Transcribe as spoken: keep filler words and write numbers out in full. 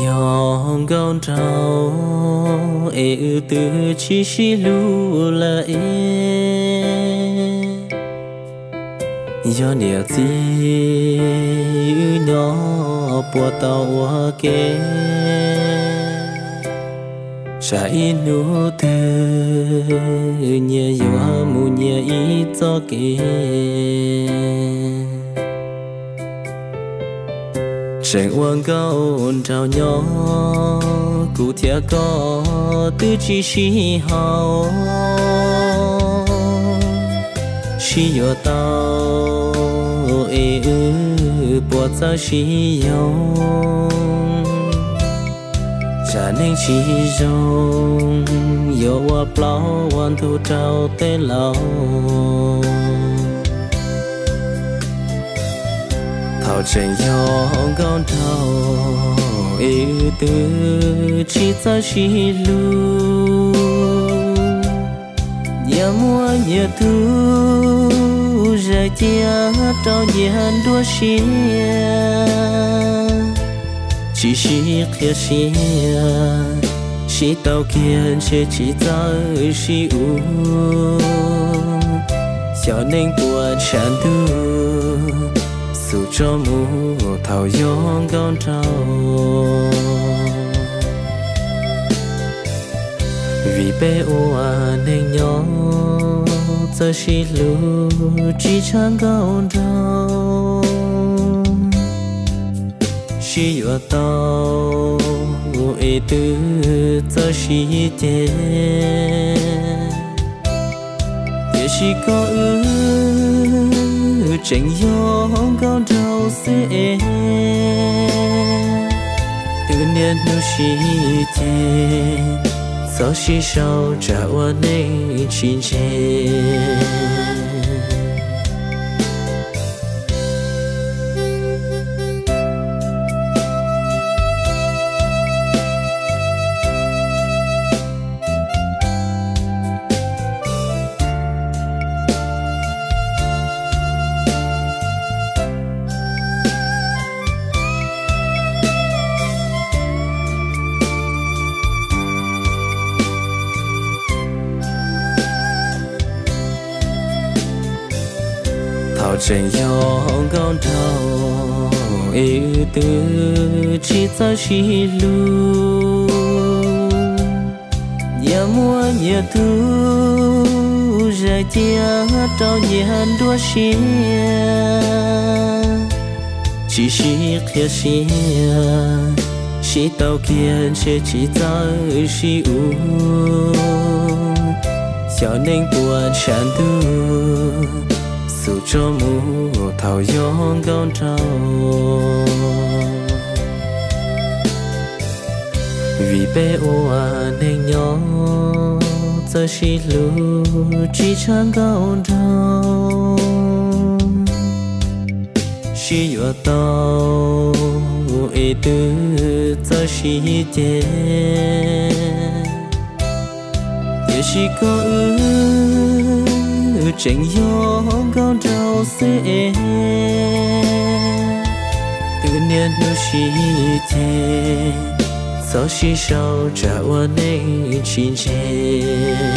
yong gong trao e ư tư chi chi lu la e yo nia ti ư nhỏ bùa tàu hoa kê cha inu tư nhẹ yo mu nhẹ ít cho kê Trần uang cao trao nhỏ cụ thia có tư chi chi hào chi yo tao e ư bùa cha chi yong cha nên chi rong yo wa plau wan thu trao tê lao thảo trên yong con thảo e tư chi cha chi lu nhà mua nhà thu ra chia trao nhà đua xia chỉ xí kia xia xí tàu kia chỉ chỉ ta xí u cho nên buồn chán tu dù cho mu thảo yong con trao vì bé oa nên nhỏ giờ chỉ lu chỉ chẳng con trao chỉ yo tao e tư giờ chỉ thế也chỉ có ư tranh yong con trao sẽ từ niên nu chỉ thế sao chỉ sao trả qua nên chín chế thảo trên yong con thảo e tư chi cha chi lu nhà mua nhà thu ra chia trao nhà đua xia chỉ xí kia xia xí tàu kia chỉ chỉ ta xí u cho nên buồn chán tu dù cho mu thảo yong con trao vì bé oa nên nhỏ giờ chỉ lu chỉ chẳng con trao chỉ yo tao e tư giờ chỉ thế也chỉ có ư tranh yong con trao sẽ từ niên nu chỉ thế sao chỉ sao trả qua nên chín chế